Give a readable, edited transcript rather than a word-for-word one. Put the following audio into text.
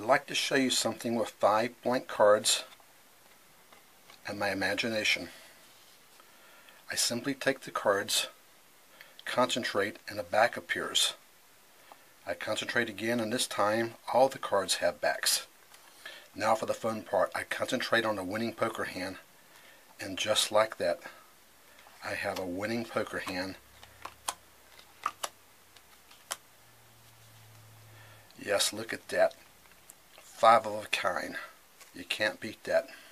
like to show you something with 5 blank cards and my imagination. I simply take the cards, concentrate, and a back appears. I concentrate again, and this time all the cards have backs. Now for the fun part. I concentrate on a winning poker hand, and just like that, I have a winning poker hand. Yes, look at that. 5 of a kind. You can't beat that.